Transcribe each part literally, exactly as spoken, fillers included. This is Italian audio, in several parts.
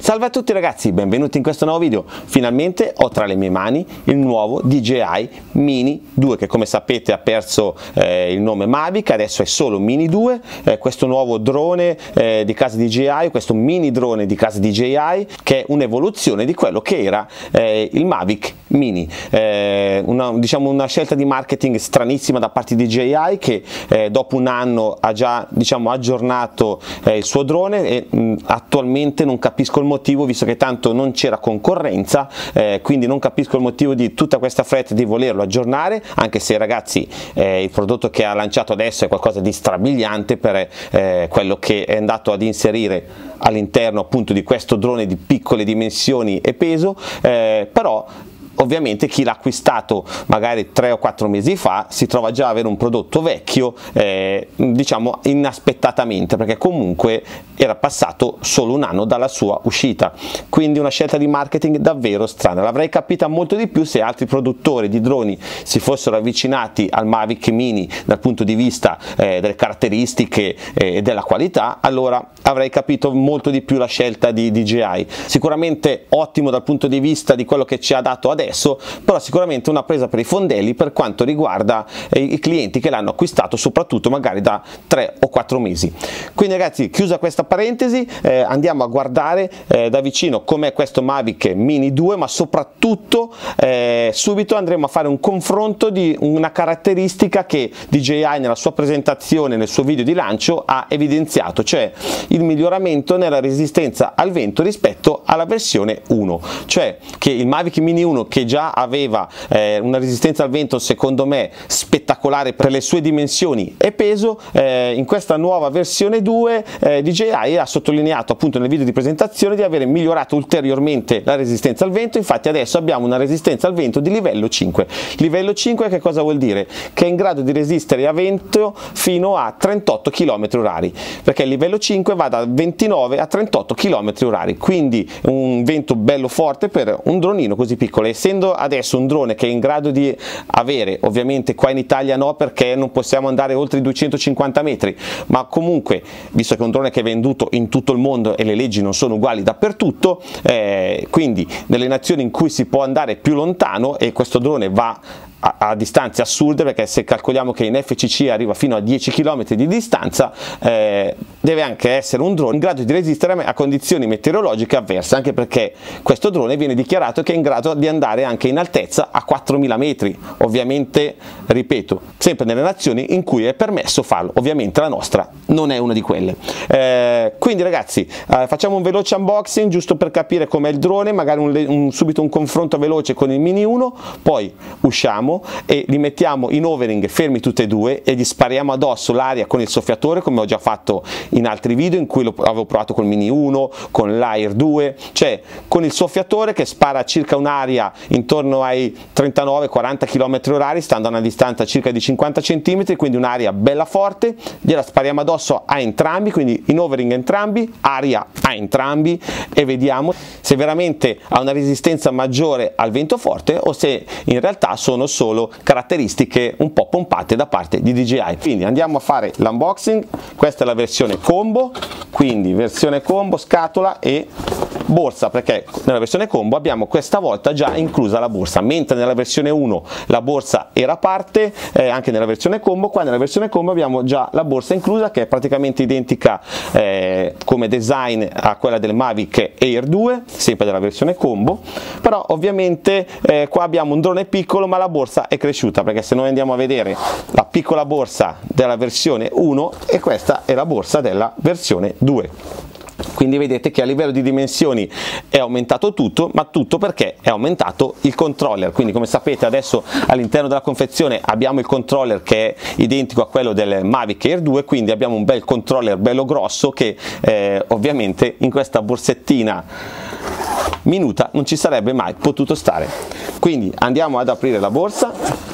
Salve a tutti ragazzi, benvenuti in questo nuovo video. Finalmente ho tra le mie mani il nuovo D J I Mini due, che come sapete ha perso eh, il nome Mavic, adesso è solo Mini due, eh, questo nuovo drone eh, di casa D J I, questo mini drone di casa D J I, che è un'evoluzione di quello che era eh, il Mavic Mini. Eh, una, diciamo una scelta di marketing stranissima da parte di D J I, che eh, dopo un anno ha già diciamo aggiornato eh, il suo drone e mh, attualmente non capisco il motivo, visto che tanto non c'era concorrenza, eh, quindi non capisco il motivo di tutta questa fretta di volerlo aggiornare, anche se ragazzi eh, il prodotto che ha lanciato adesso è qualcosa di strabiliante per eh, quello che è andato ad inserire all'interno appunto di questo drone di piccole dimensioni e peso, eh, però ovviamente chi l'ha acquistato magari tre o quattro mesi fa si trova già a avere un prodotto vecchio, eh, diciamo inaspettatamente, perché comunque era passato solo un anno dalla sua uscita, quindi una scelta di marketing davvero strana. L'avrei capita molto di più se altri produttori di droni si fossero avvicinati al Mavic Mini dal punto di vista eh, delle caratteristiche e eh, della qualità, allora avrei capito molto di più la scelta di D J I. Sicuramente ottimo dal punto di vista di quello che ci ha dato adesso, però sicuramente una presa per i fondelli per quanto riguarda eh, i clienti che l'hanno acquistato soprattutto magari da tre o quattro mesi. Quindi ragazzi, chiusa questa parentesi, eh, andiamo a guardare eh, da vicino com'è questo Mavic Mini due, ma soprattutto eh, subito andremo a fare un confronto di una caratteristica che D J I nella sua presentazione, nel suo video di lancio ha evidenziato, cioè il miglioramento nella resistenza al vento rispetto alla versione uno, cioè che il Mavic Mini uno, che già aveva eh, una resistenza al vento secondo me spettacolare per le sue dimensioni e peso, eh, in questa nuova versione due eh, D J I ha sottolineato appunto nel video di presentazione di avere migliorato ulteriormente la resistenza al vento. Infatti adesso abbiamo una resistenza al vento di livello cinque. Livello cinque che cosa vuol dire? Che è in grado di resistere a vento fino a trentotto chilometri orari, perché il livello cinque va da ventinove a trentotto chilometri orari, quindi un vento bello forte per un dronino così piccolo. Essendo adesso un drone che è in grado di avere, ovviamente qua in Italia no perché non possiamo andare oltre i duecentocinquanta metri, ma comunque visto che è un drone che è venduto in tutto il mondo e le leggi non sono uguali dappertutto, eh, quindi nelle nazioni in cui si può andare più lontano e questo drone va a, a distanze assurde, perché se calcoliamo che in F C C arriva fino a dieci chilometri di distanza, eh, deve anche essere un drone in grado di resistere a condizioni meteorologiche avverse, anche perché questo drone viene dichiarato che è in grado di andare anche in altezza a quattromila metri, ovviamente ripeto sempre nelle nazioni in cui è permesso farlo, ovviamente la nostra non è una di quelle. Eh, quindi ragazzi eh, facciamo un veloce unboxing giusto per capire com'è il drone, magari un, un, subito un confronto veloce con il Mini uno, poi usciamo e li mettiamo in overing fermi tutti e due e gli spariamo addosso l'aria con il soffiatore, come ho già fatto in altri video in cui lo avevo provato col Mini uno, con l'Air due, cioè con il soffiatore che spara circa un'aria intorno ai trentanove quaranta chilometri orari, stando a una distanza circa di cinquanta centimetri, quindi un'aria bella forte, gliela spariamo addosso a entrambi, quindi in overing entrambi, aria a entrambi, e vediamo se veramente ha una resistenza maggiore al vento forte o se in realtà sono solo caratteristiche un po' pompate da parte di D J I. Quindi andiamo a fare l'unboxing. Questa è la versione combo, quindi versione combo, scatola e borsa, perché nella versione combo abbiamo questa volta già inclusa la borsa, mentre nella versione uno la borsa era a parte, eh, anche nella versione combo. Qua nella versione combo abbiamo già la borsa inclusa, che è praticamente identica eh, come design a quella del Mavic Air due, sempre della versione combo, però ovviamente eh, qua abbiamo un drone piccolo ma la borsa è cresciuta, perché se noi andiamo a vedere la piccola borsa della versione uno e questa è la borsa della versione due, quindi vedete che a livello di dimensioni è aumentato tutto, ma tutto perché è aumentato il controller. Quindi come sapete adesso all'interno della confezione abbiamo il controller che è identico a quello del Mavic Air due, quindi abbiamo un bel controller bello grosso che eh, ovviamente in questa borsettina minuta non ci sarebbe mai potuto stare. Quindi andiamo ad aprire la borsa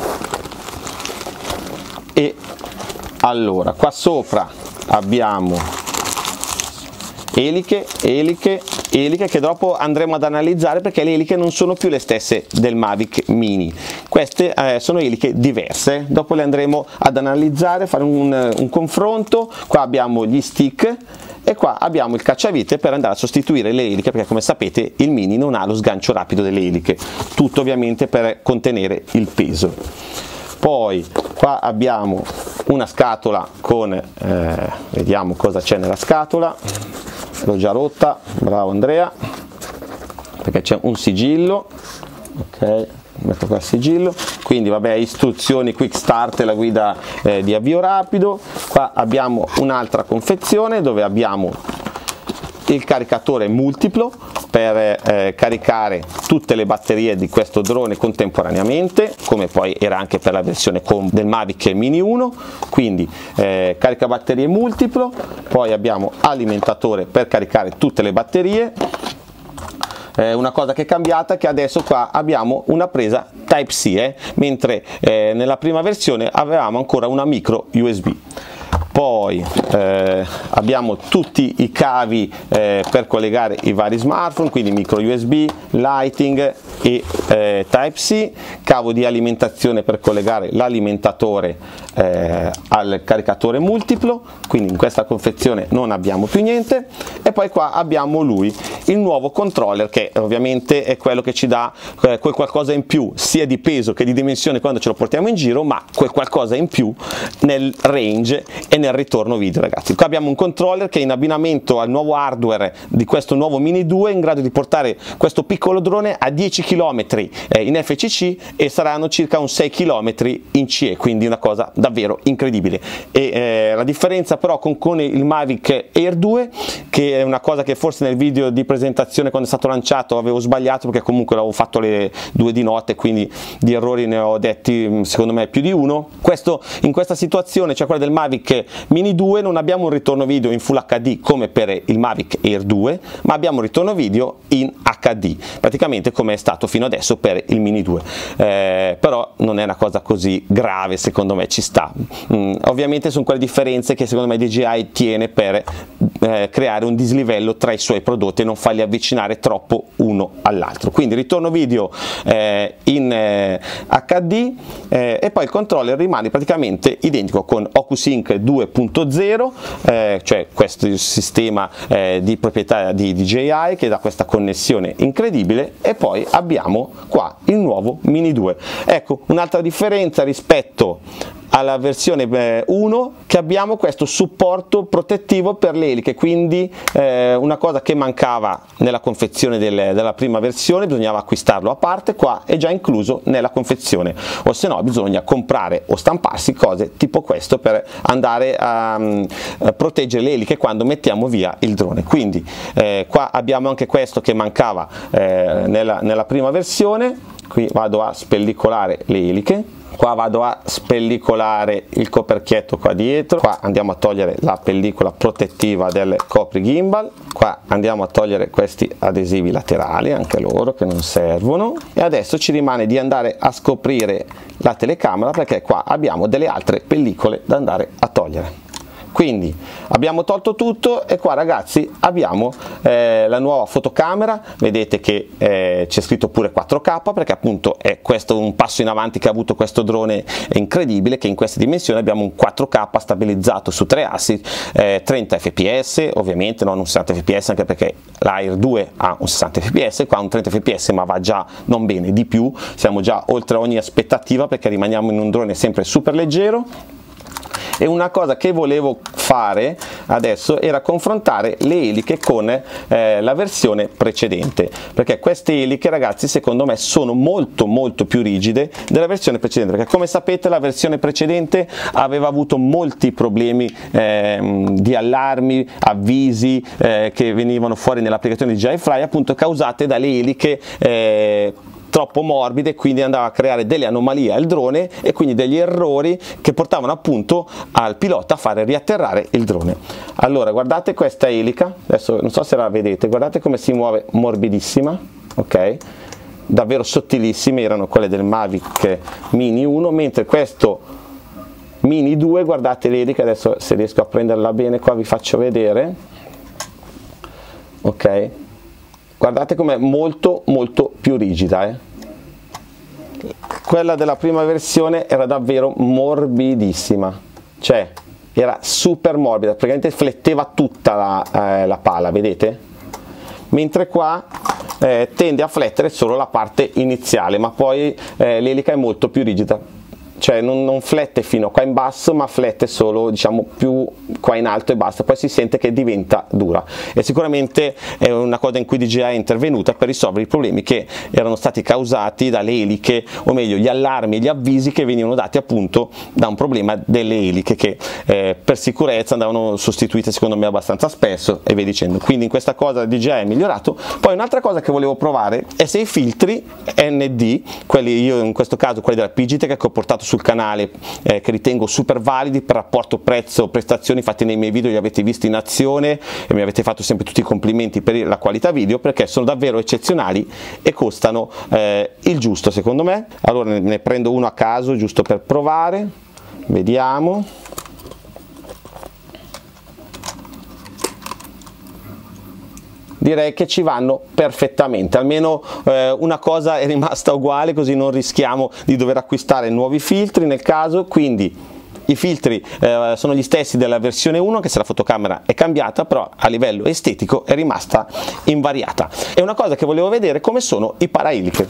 e allora qua sopra abbiamo eliche, eliche, eliche che dopo andremo ad analizzare, perché le eliche non sono più le stesse del Mavic Mini, queste eh, sono eliche diverse, dopo le andremo ad analizzare, fare un, un confronto. Qua abbiamo gli stick e qua abbiamo il cacciavite per andare a sostituire le eliche, perché come sapete il Mini non ha lo sgancio rapido delle eliche, tutto ovviamente per contenere il peso. Poi qua abbiamo una scatola con, eh, vediamo cosa c'è nella scatola, l'ho già rotta, bravo Andrea, perché c'è un sigillo, ok, metto qua il sigillo, quindi vabbè, istruzioni quick start, la guida eh, di avvio rapido. Qua abbiamo un'altra confezione dove abbiamo il caricatore multiplo per eh, caricare tutte le batterie di questo drone contemporaneamente, come poi era anche per la versione com del Mavic Mini uno, quindi eh, caricabatterie multiplo. Poi abbiamo alimentatore per caricare tutte le batterie. Eh, una cosa che è cambiata è che adesso qua abbiamo una presa Type C, eh, mentre eh, nella prima versione avevamo ancora una micro U S B. Poi eh, abbiamo tutti i cavi eh, per collegare i vari smartphone, quindi micro U S B, Lighting e eh, Type C, cavo di alimentazione per collegare l'alimentatore eh, al caricatore multiplo, quindi in questa confezione non abbiamo più niente. E poi qua abbiamo lui, il nuovo controller, che ovviamente è quello che ci dà eh, quel qualcosa in più sia di peso che di dimensione quando ce lo portiamo in giro, ma quel qualcosa in più nel range e nel ritorno video, ragazzi. Qua abbiamo un controller che in abbinamento al nuovo hardware di questo nuovo Mini due è in grado di portare questo piccolo drone a dieci chilometri eh, in F C C e saranno circa un sei chilometri in C E, quindi una cosa davvero incredibile. E eh, la differenza però con, con il Mavic Air due, che è una cosa che forse nel video di presentazione quando è stato lanciato avevo sbagliato, perché comunque l'avevo fatto alle due di notte, quindi di errori ne ho detti secondo me più di uno. Questo, in questa situazione, cioè quella del Mavic Mini due, non abbiamo un ritorno video in Full H D come per il Mavic Air due, ma abbiamo un ritorno video in H D, praticamente come è stato fino adesso per il Mini due. Eh, però non è una cosa così grave, secondo me ci sta. Mm, ovviamente sono quelle differenze che secondo me D J I tiene per eh, creare un dislivello tra i suoi prodotti e non farli avvicinare troppo uno all'altro. Quindi ritorno video eh, in eh, H D eh, e poi il controller rimane praticamente identico con OcuSync due punto zero, eh, cioè questo sistema eh, di proprietà di D J I che dà questa connessione incredibile. E poi abbiamo qua il nuovo Mini due. Ecco un'altra differenza rispetto alla versione uno, che abbiamo questo supporto protettivo per le eliche, quindi eh, una cosa che mancava nella confezione del, della prima versione, bisognava acquistarlo a parte, qua è già incluso nella confezione, o se no bisogna comprare o stamparsi cose tipo questo per andare a, a proteggere le eliche quando mettiamo via il drone. Quindi eh, qua abbiamo anche questo che mancava eh, nella, nella prima versione. Qui vado a spellicolare le eliche, qua vado a spellicolare il coperchietto qua dietro, qua andiamo a togliere la pellicola protettiva del copri gimbal, qua andiamo a togliere questi adesivi laterali, anche loro che non servono, e adesso ci rimane di andare a scoprire la telecamera, perché qua abbiamo delle altre pellicole da andare a togliere. Quindi abbiamo tolto tutto e qua, ragazzi, abbiamo eh, la nuova fotocamera. Vedete che eh, c'è scritto pure quattro K, perché appunto è questo un passo in avanti che ha avuto questo drone incredibile, che in queste dimensioni abbiamo un quattro K stabilizzato su tre assi, eh, trenta F P S, ovviamente non un sessanta F P S, anche perché l'Air due ha un sessanta F P S, qua un trenta F P S, ma va già non bene di più, siamo già oltre ogni aspettativa perché rimaniamo in un drone sempre super leggero. E una cosa che volevo fare adesso era confrontare le eliche con eh, la versione precedente, perché queste eliche, ragazzi, secondo me sono molto molto più rigide della versione precedente, perché come sapete la versione precedente aveva avuto molti problemi eh, di allarmi, avvisi eh, che venivano fuori nell'applicazione di D J I Fly, appunto causate dalle eliche eh, troppo morbide, quindi andava a creare delle anomalie al drone e quindi degli errori che portavano appunto al pilota a fare riatterrare il drone. Allora guardate questa elica, adesso non so se la vedete, guardate come si muove, morbidissima, ok, davvero sottilissime, erano quelle del Mavic Mini uno, mentre questo Mini due, guardate l'elica, adesso se riesco a prenderla bene qua vi faccio vedere, ok, guardate com'è molto molto più rigida, eh? Quella della prima versione era davvero morbidissima, cioè era super morbida, praticamente fletteva tutta la, eh, la pala, vedete? Mentre qua eh, tende a flettere solo la parte iniziale, ma poi eh, l'elica è molto più rigida, cioè non, non flette fino a qua in basso, ma flette solo, diciamo, più qua in alto e basta, poi si sente che diventa dura, e sicuramente è una cosa in cui D J I è intervenuta per risolvere i problemi che erano stati causati dalle eliche, o meglio gli allarmi e gli avvisi che venivano dati appunto da un problema delle eliche che eh, per sicurezza andavano sostituite secondo me abbastanza spesso e via dicendo. Quindi in questa cosa D J I è migliorato. Poi un'altra cosa che volevo provare è se i filtri N D, quelli, io in questo caso quelli della Pigitech che ho portato sul canale, eh, che ritengo super validi per rapporto prezzo prestazioni, infatti nei miei video li avete visti in azione e mi avete fatto sempre tutti i complimenti per la qualità video, perché sono davvero eccezionali e costano eh, il giusto secondo me. Allora ne prendo uno a caso giusto per provare, vediamo. Direi che ci vanno perfettamente, almeno eh, una cosa è rimasta uguale, così non rischiamo di dover acquistare nuovi filtri nel caso. Quindi i filtri eh, sono gli stessi della versione uno, anche se la fotocamera è cambiata, però a livello estetico è rimasta invariata. E una cosa che volevo vedere, come sono i paraeliche.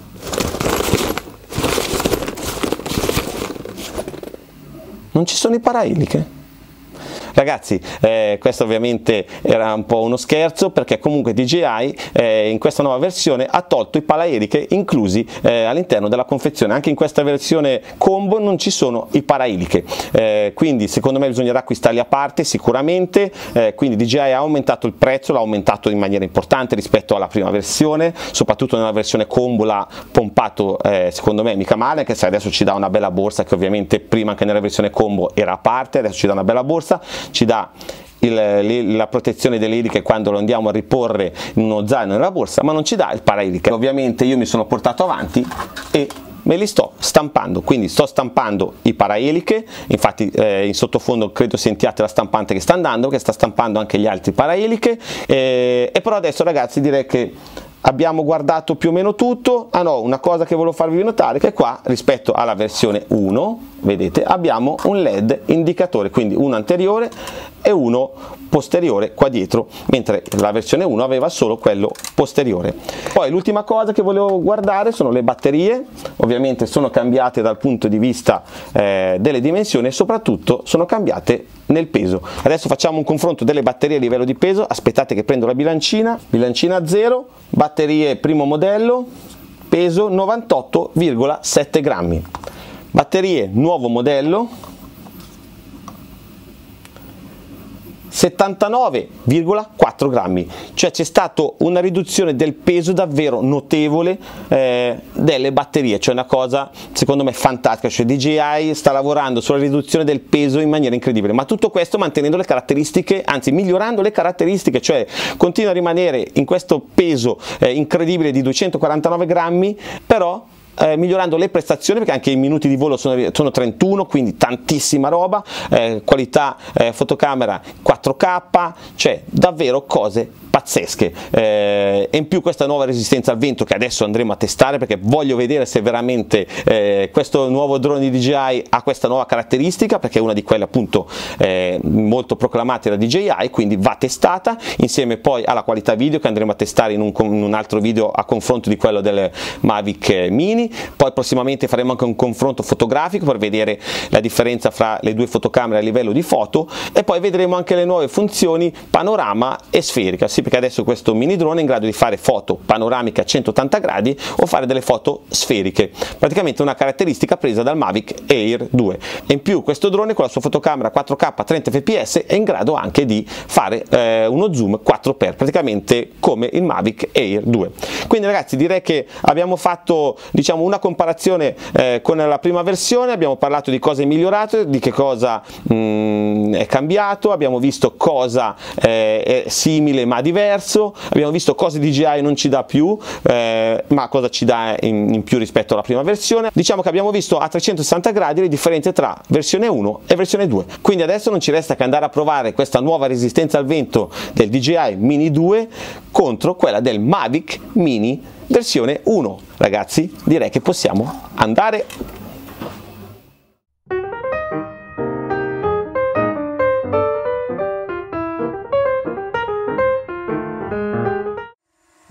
Non ci sono i paraeliche? Ragazzi, eh, questo ovviamente era un po' uno scherzo, perché comunque D J I eh, in questa nuova versione ha tolto i paraeliche inclusi eh, all'interno della confezione. Anche in questa versione combo non ci sono i paraeliche, eh, quindi secondo me bisognerà acquistarli a parte sicuramente. Eh, quindi D J I ha aumentato il prezzo, l'ha aumentato in maniera importante rispetto alla prima versione, soprattutto nella versione combo l'ha pompato eh, secondo me mica male, anche se adesso ci dà una bella borsa, che ovviamente prima anche nella versione combo era a parte, adesso ci dà una bella borsa, ci dà il, la protezione delle eliche quando lo andiamo a riporre in uno zaino nella borsa, ma non ci dà il paraeliche. Ovviamente io mi sono portato avanti e me li sto stampando, quindi sto stampando i paraeliche, infatti eh, in sottofondo credo sentiate la stampante che sta andando, che sta stampando anche gli altri paraeliche, eh, e però adesso ragazzi direi che abbiamo guardato più o meno tutto. Ah no, una cosa che volevo farvi notare, che qua rispetto alla versione uno, vedete, abbiamo un led indicatore, quindi uno anteriore e uno posteriore qua dietro, mentre la versione uno aveva solo quello posteriore. Poi l'ultima cosa che volevo guardare sono le batterie, ovviamente sono cambiate dal punto di vista eh, delle dimensioni e soprattutto sono cambiate nel peso. Adesso facciamo un confronto delle batterie a livello di peso. Aspettate che prendo la bilancina, bilancina zero, batterie primo modello, peso novantotto virgola sette grammi, batterie nuovo modello settantanove virgola quattro grammi, cioè c'è stata una riduzione del peso davvero notevole eh, delle batterie, cioè una cosa secondo me fantastica. Cioè D J I sta lavorando sulla riduzione del peso in maniera incredibile, ma tutto questo mantenendo le caratteristiche, anzi migliorando le caratteristiche, cioè continua a rimanere in questo peso eh, incredibile di duecentoquarantanove grammi, però Eh, migliorando le prestazioni, perché anche i minuti di volo sono, sono trentuno, quindi tantissima roba, eh, qualità eh, fotocamera quattro K, cioè davvero cose pazzesche, eh, e in più questa nuova resistenza al vento che adesso andremo a testare, perché voglio vedere se veramente eh, questo nuovo drone di D J I ha questa nuova caratteristica, perché è una di quelle appunto eh, molto proclamate da D J I, quindi va testata insieme poi alla qualità video che andremo a testare in un, in un altro video a confronto di quello del Mavic Mini. Poi prossimamente faremo anche un confronto fotografico per vedere la differenza fra le due fotocamere a livello di foto, e poi vedremo anche le nuove funzioni panorama e sferica, sì, perché adesso questo mini drone è in grado di fare foto panoramiche a centottanta gradi o fare delle foto sferiche, praticamente una caratteristica presa dal Mavic Air due. E in più questo drone con la sua fotocamera quattro K trenta fps è in grado anche di fare eh, uno zoom quattro per, praticamente come il Mavic Air due. Quindi ragazzi direi che abbiamo fatto, diciamo, una comparazione eh, con la prima versione, abbiamo parlato di cose migliorate, di che cosa mh, è cambiato, abbiamo visto cosa eh, è simile ma diverso, abbiamo visto cosa D J I non ci dà più, eh, ma cosa ci dà in, in più rispetto alla prima versione. Diciamo che abbiamo visto a trecentosessanta gradi le differenze tra versione uno e versione due, quindi adesso non ci resta che andare a provare questa nuova resistenza al vento del D J I Mini due contro quella del Mavic Mini versione uno. Ragazzi, direi che possiamo andare.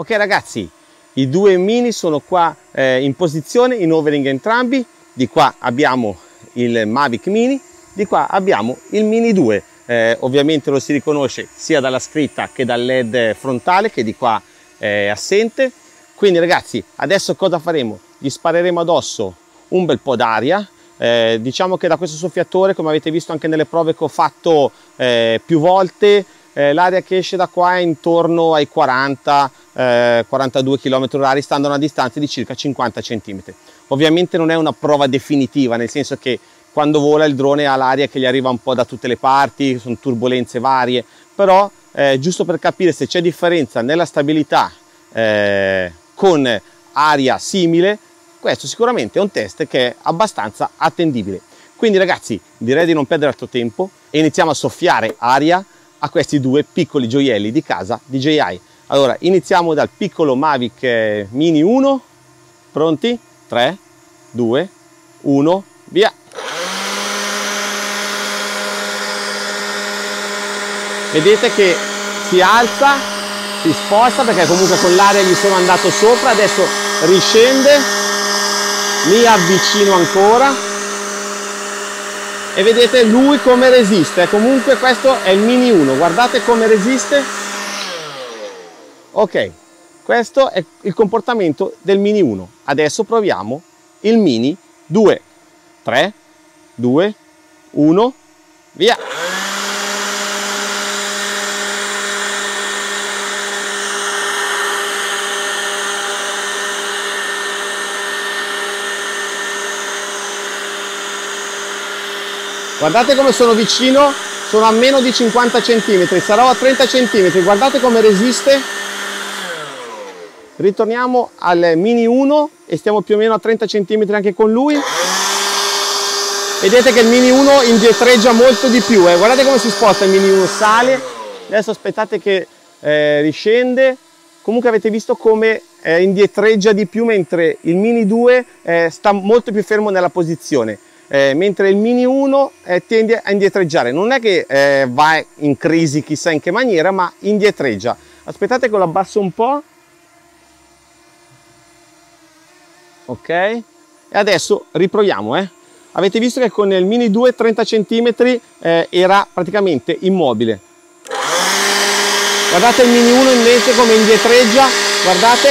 Ok ragazzi, i due mini sono qua eh, in posizione, in overing entrambi. Di qua abbiamo il Mavic Mini, di qua abbiamo il Mini due. Eh, ovviamente lo si riconosce sia dalla scritta che dal led frontale, che di qua è assente. Quindi ragazzi, adesso cosa faremo? Gli spareremo addosso un bel po' d'aria. Eh, diciamo che da questo soffiatore, come avete visto anche nelle prove che ho fatto eh, più volte, eh, l'aria che esce da qua è intorno ai quaranta quarantadue chilometri orari, stando a una distanza di circa cinquanta centimetri. Ovviamente non è una prova definitiva, nel senso che quando vola il drone ha l'aria che gli arriva un po' da tutte le parti, sono turbolenze varie, però eh, giusto per capire se c'è differenza nella stabilità eh, con aria simile, questo sicuramente è un test che è abbastanza attendibile. Quindi ragazzi, direi di non perdere altro tempo e iniziamo a soffiare aria a questi due piccoli gioielli di casa D J I. Allora, iniziamo dal piccolo Mavic Mini uno, pronti? tre, due, uno, via! Vedete che si alza, si sposta perché comunque con l'aria gli sono andato sopra, adesso riscende, mi avvicino ancora e vedete lui come resiste. Comunque questo è il Mini uno, guardate come resiste. Ok, questo è il comportamento del Mini uno. Adesso proviamo il Mini due. tre, due, uno, via! Guardate come sono vicino, sono a meno di cinquanta centimetri, sarò a trenta centimetri, guardate come resiste. Ritorniamo al Mini uno e stiamo più o meno a trenta centimetri anche con lui. Vedete che il Mini uno indietreggia molto di più, eh. Guardate come si sposta il Mini uno, sale, adesso aspettate che eh, riscende. Comunque avete visto come eh, indietreggia di più, mentre il Mini due eh, sta molto più fermo nella posizione. Eh, mentre il Mini uno eh, tende a indietreggiare, non è che eh, va in crisi chissà in che maniera, ma indietreggia. Aspettate che lo abbasso un po', ok, e adesso riproviamo. Eh. Avete visto che con il Mini due trenta centimetri eh, era praticamente immobile. Guardate il Mini uno invece come indietreggia, guardate.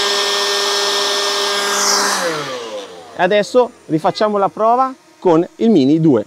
E adesso rifacciamo la prova con il Mini due.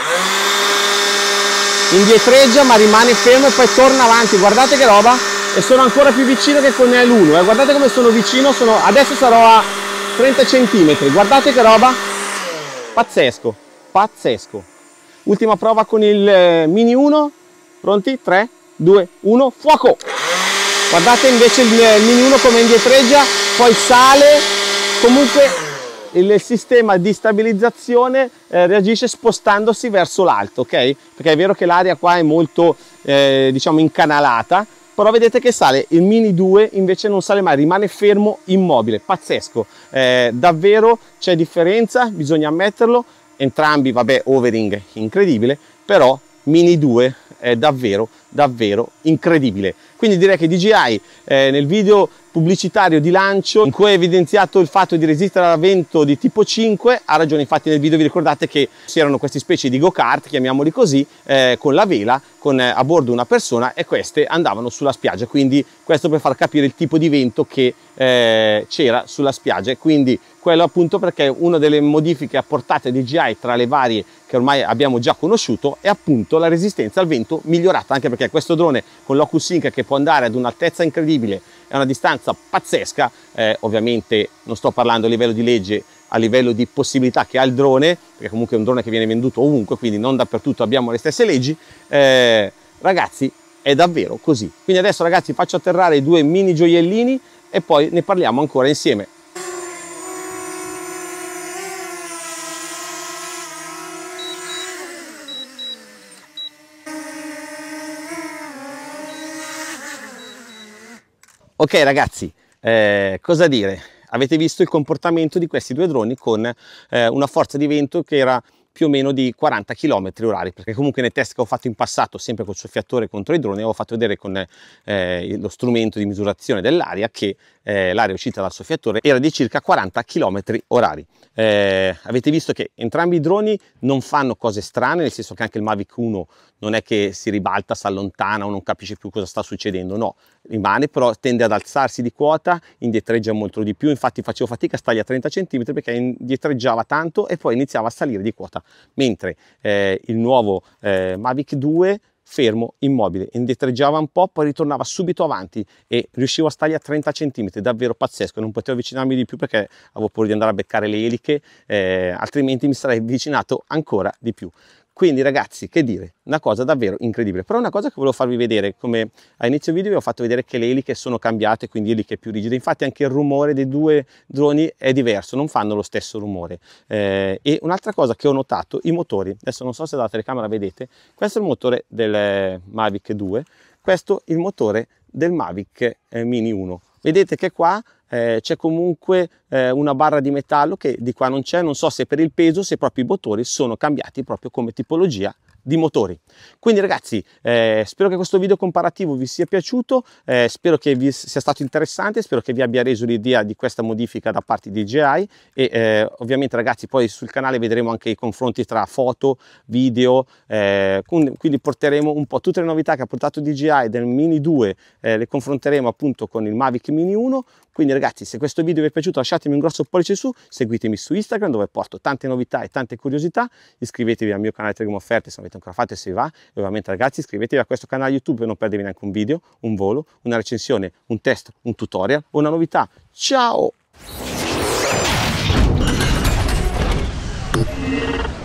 Indietreggia ma rimane fermo e poi torna avanti, guardate che roba, e sono ancora più vicino che con l'uno, eh. Guardate come sono vicino, sono... adesso sarò a trenta centimetri, guardate che roba, pazzesco, pazzesco. Ultima prova con il eh, Mini uno, pronti? tre, due, uno, fuoco! Guardate invece il, il Mini uno come indietreggia, poi sale, comunque il sistema di stabilizzazione eh, reagisce spostandosi verso l'alto, ok? Perché è vero che l'aria qua è molto eh, diciamo incanalata, però vedete che sale. Il Mini due invece non sale mai, rimane fermo, immobile, pazzesco. Eh, davvero c'è differenza, bisogna ammetterlo. Entrambi, vabbè, overing incredibile, però Mini due è davvero davvero incredibile. Quindi direi che D J I eh, nel video pubblicitario di lancio in cui ha evidenziato il fatto di resistere al vento di tipo cinque ha ragione. Infatti nel video vi ricordate che c'erano queste specie di go-kart, chiamiamoli così, eh, con la vela, con eh, a bordo una persona, e queste andavano sulla spiaggia. Quindi questo per far capire il tipo di vento che eh, c'era sulla spiaggia. Quindi quello appunto perché una delle modifiche apportate a D J I tra le varie che ormai abbiamo già conosciuto è appunto la resistenza al vento migliorata, anche perché questo drone con l'Oculus Link, che può andare ad un'altezza incredibile e a una distanza pazzesca, eh, ovviamente non sto parlando a livello di legge, a livello di possibilità che ha il drone, perché comunque è un drone che viene venduto ovunque, quindi non dappertutto abbiamo le stesse leggi, eh, ragazzi, è davvero così. Quindi adesso ragazzi faccio atterrare i due mini gioiellini e poi ne parliamo ancora insieme. Ok ragazzi, eh, cosa dire? Avete visto il comportamento di questi due droni con eh, una forza di vento che era più o meno di quaranta chilometri orari, perché comunque nei test che ho fatto in passato sempre col soffiatore contro i droni avevo fatto vedere con eh, lo strumento di misurazione dell'aria che eh, l'aria uscita dal soffiatore era di circa quaranta chilometri orari. Eh, avete visto che entrambi i droni non fanno cose strane, nel senso che anche il Mavic uno non è che si ribalta, si allontana o non capisce più cosa sta succedendo, no, rimane, però tende ad alzarsi di quota, indietreggia molto di più. Infatti facevo fatica a stargli a trenta centimetri perché indietreggiava tanto e poi iniziava a salire di quota, mentre eh, il nuovo eh, Mavic due fermo, immobile, indietreggiava un po', poi ritornava subito avanti e riuscivo a stargli a trenta centimetri, davvero pazzesco. Non potevo avvicinarmi di più perché avevo paura di andare a beccare le eliche, eh, altrimenti mi sarei avvicinato ancora di più. Quindi ragazzi, che dire, una cosa davvero incredibile. Però una cosa che volevo farvi vedere, come a inizio video vi ho fatto vedere che le eliche sono cambiate, quindi eliche più rigide. Infatti anche il rumore dei due droni è diverso, non fanno lo stesso rumore. Eh, e un'altra cosa che ho notato, i motori. Adesso non so se dalla telecamera vedete, questo è il motore del Mavic due, questo è il motore del Mavic eh, Mini uno. Vedete che qua eh, c'è comunque eh, una barra di metallo che di qua non c'è, non so se per il peso, se proprio i motori sono cambiati proprio come tipologia di motori. Quindi ragazzi, eh, spero che questo video comparativo vi sia piaciuto, eh, spero che vi sia stato interessante, spero che vi abbia reso l'idea di questa modifica da parte di D J I e eh, ovviamente ragazzi poi sul canale vedremo anche i confronti tra foto, video, eh, quindi porteremo un po' tutte le novità che ha portato D J I del Mini due, eh, le confronteremo appunto con il Mavic Mini uno. Quindi ragazzi, se questo video vi è piaciuto lasciatemi un grosso pollice su, seguitemi su Instagram dove porto tante novità e tante curiosità, iscrivetevi al mio canale Telegram Offerte se non avete ancora fatto e se vi va, e ovviamente ragazzi iscrivetevi a questo canale YouTube per non perdervi neanche un video, un volo, una recensione, un test, un tutorial o una novità. Ciao!